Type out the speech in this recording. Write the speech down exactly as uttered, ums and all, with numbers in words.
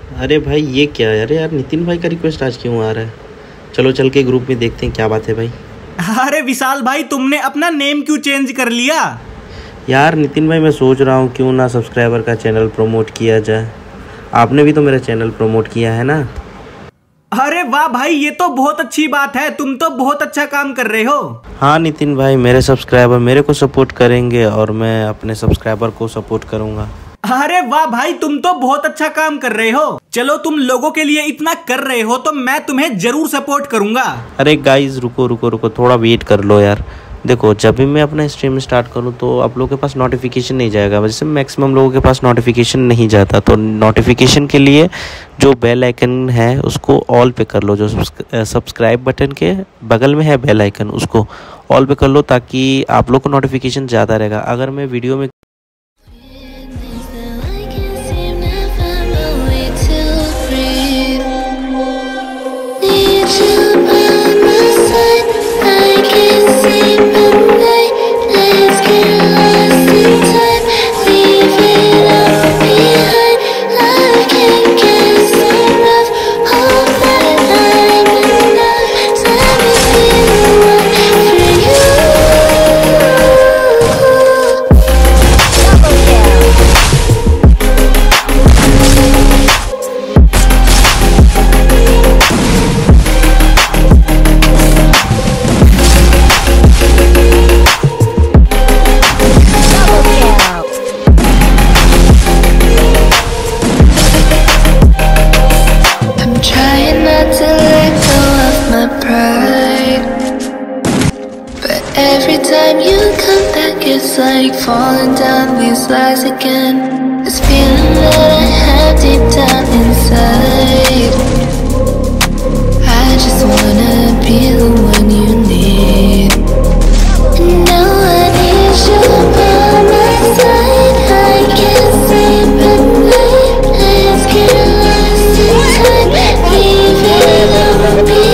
अरे भाई ये क्या है? अरे यार नितिन भाई का रिक्वेस्ट आज क्यों आ रहा है? चलो चल के ग्रुप में देखते हैं क्या बात है भाई। अरे विशाल भाई, तुमने अपना नेम क्यों चेंज कर लिया? यार नितिन भाई मैं सोच रहा हूँ क्यों ना सब्सक्राइबर का चैनल प्रमोट किया जाए। आपने भी तो मेरा चैनल प्रमोट किया है ना। अरे वाह भाई, ये तो बहुत अच्छी बात है। तुम तो बहुत अच्छा काम कर रहे हो। हाँ नितिन भाई, मेरे सब्सक्राइबर मेरे को सपोर्ट करेंगे और मैं अपने सब्सक्राइबर को सपोर्ट करूँगा। अरे वाह भाई, तुम तो बहुत अच्छा काम कर रहे हो। चलो तुम लोगों के लिए इतना कर रहे हो तो मैं तुम्हें जरूर सपोर्ट करूंगा। अरे गाइस रुको रुको रुको, थोड़ा वेट कर लो यार। देखो जब भी मैं अपना स्ट्रीम स्टार्ट करूं तो आप लोगों के पास नोटिफिकेशन नहीं जाएगा। वैसे मैक्सिमम लोगों के पास नोटिफिकेशन नहीं जाता, तो नोटिफिकेशन के लिए जो बेल आइकन है उसको ऑल पे कर लो। जो सब्सक्राइब बटन के बगल में है बेल आइकन, उसको ऑल पे कर लो ताकि आप लोग को नोटिफिकेशन ज़्यादा रहेगा। अगर मैं वीडियो में every time you come back, it's like falling down these lies again. This feeling that I have deep down inside, I just wanna be the one you need. And now I need you by my side. I can't sleep at night. Let's get lost in time. Leave it on repeat.